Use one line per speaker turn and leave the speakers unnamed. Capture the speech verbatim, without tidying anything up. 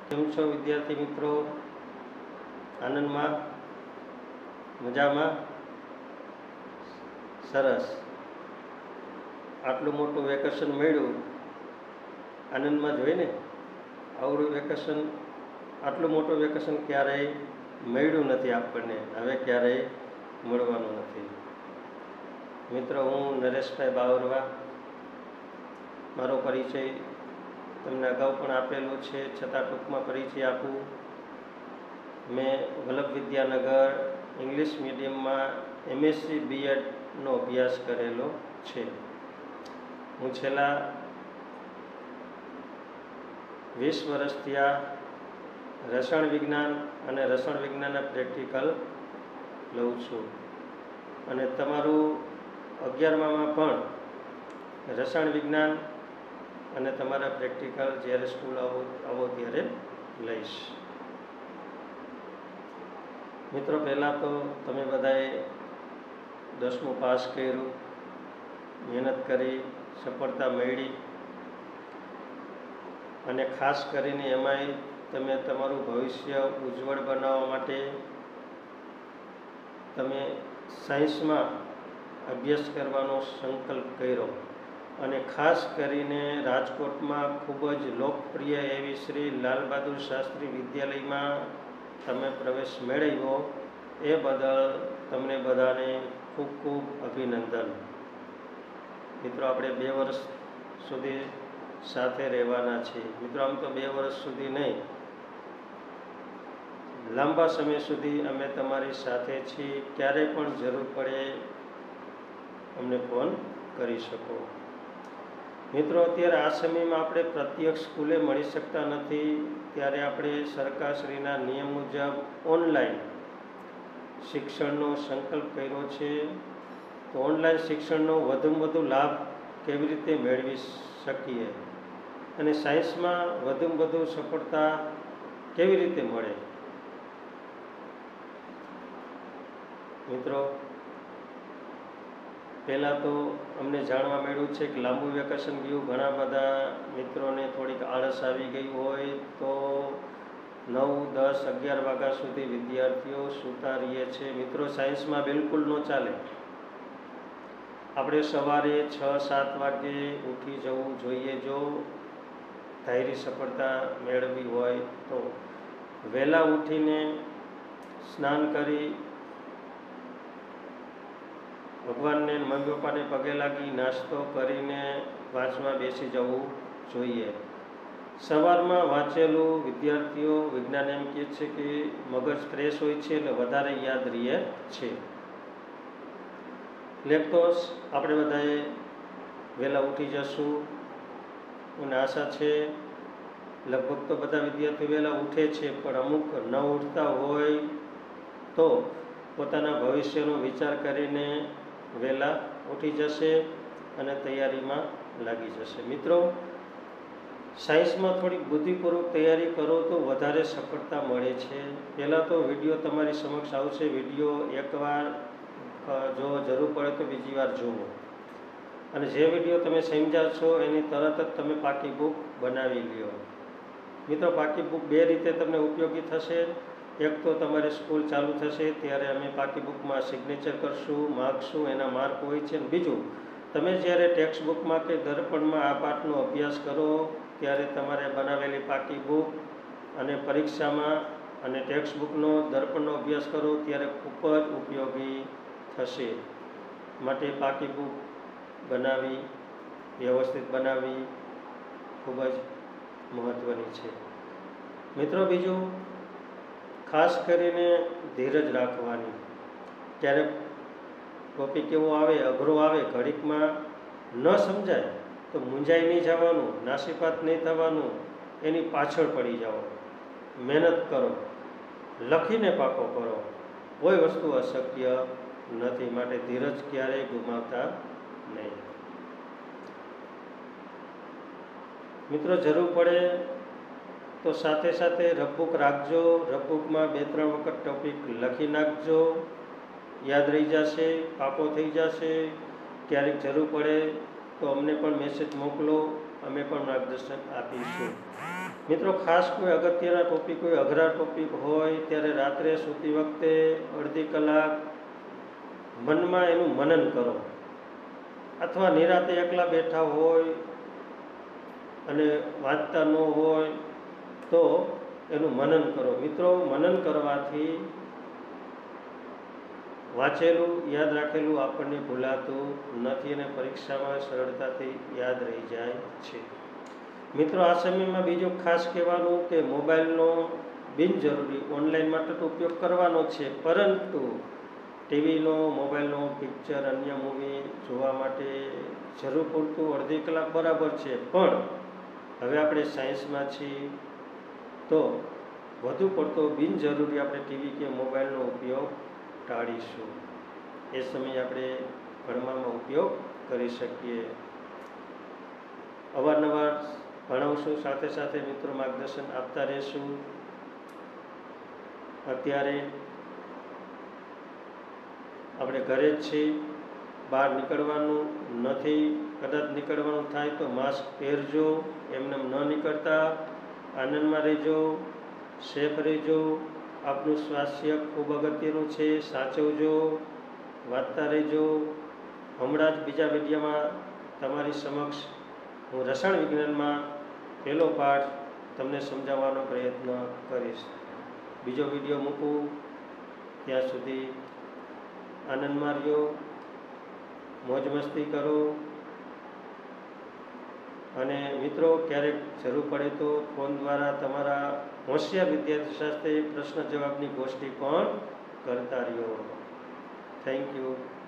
કેમ છો વિદ્યાર્થી મિત્રો? આનંદમાં? મજામાં? સરસ. આટલું મોટું વેકેશન મળ્યું, આનંદમાં જ હોય ને. આવડું વેકેશન, આટલું મોટું વેકેશન ક્યારેય મળ્યું નથી આપણને, હવે ક્યારેય મળવાનું નથી. મિત્રો, હું નરેશભાઈ બાવરવા. મારો પરિચય તમને અગાઉ પણ આપેલો છે, છતાં ટૂંકમાં પરિચય આપું. મેં વલ્લભ વિદ્યાનગર ઇંગ્લિશ મીડિયમમાં એમએસસી બીએડનો અભ્યાસ કરેલો છે. હું છેલ્લા વીસ વર્ષથી આ રસાયણ વિજ્ઞાન અને રસાયણ વિજ્ઞાનના પ્રેક્ટિકલ લઉં છું. અને તમારું અગિયારમામાં પણ રસાયણ વિજ્ઞાન અને તમારા પ્રેક્ટિકલ જ્યારે સ્કૂલ આવો આવો ત્યારે લઈશ. મિત્રો, પહેલાં તો તમે બધાએ દસમું પાસ કર્યું, મહેનત કરી, સફળતા મેળવી, અને ખાસ કરીને એમાંય તમે તમારું ભવિષ્ય ઉજ્જવળ બનાવવા માટે તમે સાયન્સમાં અભ્યાસ કરવાનો સંકલ્પ કર્યો. અને ખાસ કરીને રાજકોટમાં ખૂબ જ લોકપ્રિય એવી શ્રી લાલ બહાદુર શાસ્ત્રી વિદ્યાલયમાં તમે પ્રવેશ મેળવ્યો, એ બદલ તમને બધાને ખૂબ ખૂબ અભિનંદન. મિત્રો, આપણે બે વર્ષ સુધી સાથે રહેવાના છીએ. મિત્રો, આમ તો બે વર્ષ સુધી નહીં, લાંબા સમય સુધી અમે તમારી સાથે છીએ. ક્યારેય પણ જરૂર પડે અમને ફોન કરી શકો. મિત્રો, અત્યારે આ સમયમાં આપણે પ્રત્યક્ષ સ્કૂલે મળી શકતા નથી, ત્યારે આપણે સરકારશ્રીના નિયમ મુજબ ઓનલાઈન શિક્ષણનો સંકલ્પ કર્યો છે. તો ઓનલાઈન શિક્ષણનો વધુમાં વધુ લાભ કેવી રીતે મેળવી શકીએ અને સાયન્સમાં વધુમાં વધુ સફળતા કેવી રીતે મળે? મિત્રો, પહેલાં તો અમને જાણવા મળ્યું છે કે લાંબુ વેકેશન ગયું, ઘણા બધા મિત્રોને થોડીક આળસ આવી ગઈ હોય, તો નવ દસ અગિયાર વાગ્યા સુધી વિદ્યાર્થીઓ સૂતા રહીએ છે. મિત્રો, સાયન્સમાં બિલકુલ ન ચાલે. આપણે સવારે છ સાત વાગે ઉઠી જવું જોઈએ. જો ધારી સફળતા મેળવવી હોય તો વહેલા ઉઠીને સ્નાન કરી ભગવાનને, મમ્મી પપ્પાને પગે લાગી નાસ્તો કરીને વાંચવા બેસી જવું જોઈએ. સવારમાં વાંચેલું વિદ્યાર્થીઓ, વિજ્ઞાન એમ કહે છે કે મગજ ફ્રેશ હોય છે એટલે વધારે યાદ રહે છે. લેપટોપ આપણે બધાએ વહેલા ઉઠી જશું અને આશા છે લગભગ તો બધા વિદ્યાર્થીઓ વહેલા ઉઠે છે, પણ અમુક ન ઉઠતા હોય તો પોતાના ભવિષ્યનો વિચાર કરીને વહેલા ઉઠી જશે અને તૈયારીમાં લાગી જશે. મિત્રો, સાયન્સમાં થોડીક બુદ્ધિપૂર્વક તૈયારી કરો તો વધારે સફળતા મળે છે. પહેલાં તો વિડીયો તમારી સમક્ષ આવશે. વિડીયો એકવાર જો જરૂર પડે તો બીજી વાર જુઓ, અને જે વિડીયો તમે સમજ્યા છો એની તરત જ તમે પાકી બુક બનાવી લ્યો. મિત્રો, પાકી બુક બે રીતે તમને ઉપયોગી થશે. એક તો તમારી સ્કૂલ ચાલુ થશે ત્યારે અમે પાકી બુકમાં સિગ્નેચર કરશું, માગશું, એના માર્ક હોય છે. બીજું, તમે જ્યારે ટેક્સ્ટ બુકમાં કે દર્પણમાં આ પાઠનો અભ્યાસ કરો ત્યારે તમારે બનાવેલી પાકી બુક અને પરીક્ષામાં અને ટેક્સ્ટ બુકનો દર્પણનો અભ્યાસ કરો ત્યારે ખૂબ જ ઉપયોગી થશે. માટે પાકી બુક બનાવી, વ્યવસ્થિત બનાવવી ખૂબ જ મહત્ત્વની છે. મિત્રો, બીજું, ખાસ કરીને ધીરજ રાખવાની. ક્યારેક ટોપિક એવો આવે, અઘરો આવે, ઘડીકમાં ન સમજાય તો મૂંઝાઈ નહીં જવાનું, નાસીપાત નહીં થવાનું, એની પાછળ પડી જાઓ. મહેનત કરો, લખીને પાકો કરો. કોઈ વસ્તુ અશક્ય નથી, માટે ધીરજ ક્યારેય ગુમાવતા નહીં. મિત્રો, જરૂર પડે તો સાથે સાથે રફબુક રાખજો. રફબુકમાં બે ત્રણ વખત ટોપિક લખી નાખજો, યાદ રહી જશે, પાકો થઈ જશે. ક્યારેક જરૂર પડે તો અમને પણ મેસેજ મોકલો, અમે પણ માર્ગદર્શન આપીશું. મિત્રો, ખાસ કોઈ અગત્યના ટોપિક હોય, અઘરા ટોપિક હોય ત્યારે રાત્રે સૂતી વખતે અડધી કલાક મનમાં એનું મનન કરો, અથવા નિરાતે એકલા બેઠા હોય અને વાંચતા ન હોય તો એનું મનન કરો. મિત્રો, મનન કરવાથી વાંચેલું યાદ રાખેલું આપણને ભૂલાતું નથી અને પરીક્ષામાં સરળતાથી યાદ રહી જાય છે. મિત્રો, આ સમયમાં બીજું ખાસ કહેવાનું કે મોબાઈલનો બિનજરૂરી ઓનલાઈન માટે તો ઉપયોગ કરવાનો છે, પરંતુ ટીવીનો, મોબાઈલનો, પિક્ચર, અન્ય મૂવી જોવા માટે જરૂર પૂરતું અડધી કલાક બરાબર છે. પણ હવે આપણે સાયન્સમાં છીએ તો વધુ પડતો બિનજરૂરી આપણે ટીવી કે મોબાઈલનો ઉપયોગ ટાળીશું. એ સમયે આપણે ભણવામાં ઉપયોગ કરી શકીએ. અવારનવાર ભણાવશું, સાથે સાથે મિત્રો માર્ગદર્શન આપતા રહેશું. અત્યારે આપણે ઘરે જ છીએ, બહાર નીકળવાનું નથી. કદાચ નીકળવાનું થાય તો માસ્ક પહેરજો, એમને ન નીકળતા આનંદમાં રહેજો, સેફ રહેજો. આપનું સ્વાસ્થ્ય ખૂબ અગત્યનું છે, સાચવજો, વાંચતા રહેજો. હમણાં જ બીજા વિડીયોમાં તમારી સમક્ષ હું રસાયણ વિજ્ઞાનમાં પહેલો પાઠ તમને સમજાવવાનો પ્રયત્ન કરીશ. બીજો વિડીયો મૂકું ત્યાં સુધી આનંદમાં રહ્યો, મોજ મસ્તી કરો. અને મિત્રો, ક્યારેક જરૂર પડે તો ફોન દ્વારા તમારા હોશિયાર વિદ્યાર્થી સાથે પ્રશ્ન જવાબની ગોષ્ઠી પણ કરતા રહ્યો. Thank you.